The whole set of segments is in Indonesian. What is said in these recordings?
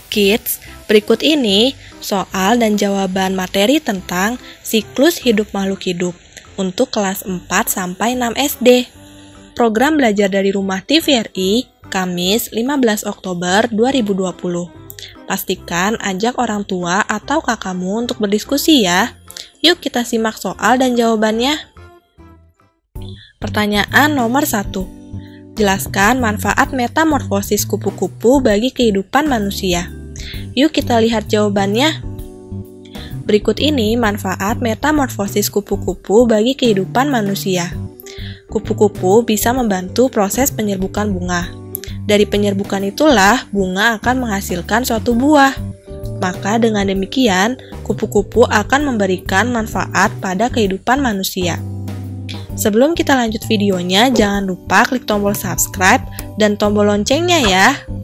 Kids, berikut ini soal dan jawaban materi tentang siklus hidup makhluk hidup untuk kelas 4 sampai 6 SD. Program belajar dari rumah TVRI, Kamis 15 Oktober 2020. Pastikan ajak orang tua atau kakakmu untuk berdiskusi ya. Yuk kita simak soal dan jawabannya. Pertanyaan nomor 1. Jelaskan manfaat metamorfosis kupu-kupu bagi kehidupan manusia. Yuk kita lihat jawabannya. Berikut ini manfaat metamorfosis kupu-kupu bagi kehidupan manusia. Kupu-kupu bisa membantu proses penyerbukan bunga. Dari penyerbukan itulah bunga akan menghasilkan suatu buah. Maka dengan demikian, kupu-kupu akan memberikan manfaat pada kehidupan manusia. Sebelum kita lanjut videonya, jangan lupa klik tombol subscribe dan tombol loncengnya ya.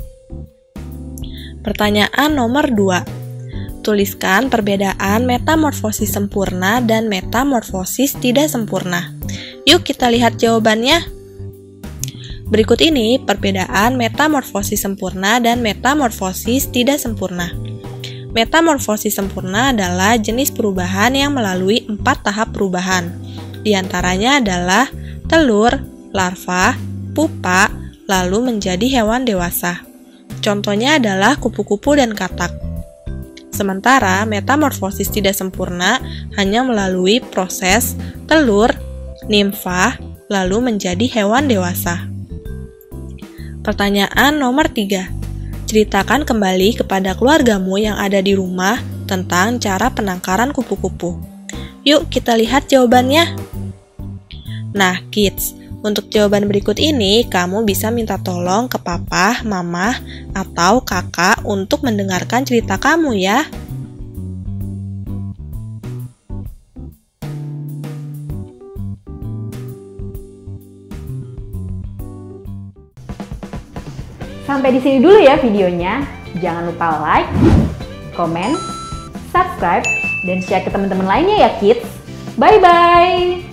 Pertanyaan nomor 2. Tuliskan perbedaan metamorfosis sempurna dan metamorfosis tidak sempurna. Yuk kita lihat jawabannya. Berikut ini perbedaan metamorfosis sempurna dan metamorfosis tidak sempurna. Metamorfosis sempurna adalah jenis perubahan yang melalui 4 tahap perubahan. Di antaranya adalah telur, larva, pupa, lalu menjadi hewan dewasa. Contohnya adalah kupu-kupu dan katak. Sementara metamorfosis tidak sempurna hanya melalui proses telur, nimfa, lalu menjadi hewan dewasa. Pertanyaan nomor 3. Ceritakan kembali kepada keluargamu yang ada di rumah tentang cara penangkaran kupu-kupu. Yuk kita lihat jawabannya. Nah, kids, untuk jawaban berikut ini, kamu bisa minta tolong ke papa, mama, atau kakak untuk mendengarkan cerita kamu ya. Sampai di sini dulu ya videonya. Jangan lupa like, comment, subscribe, dan share ke teman-teman lainnya ya kids. Bye-bye!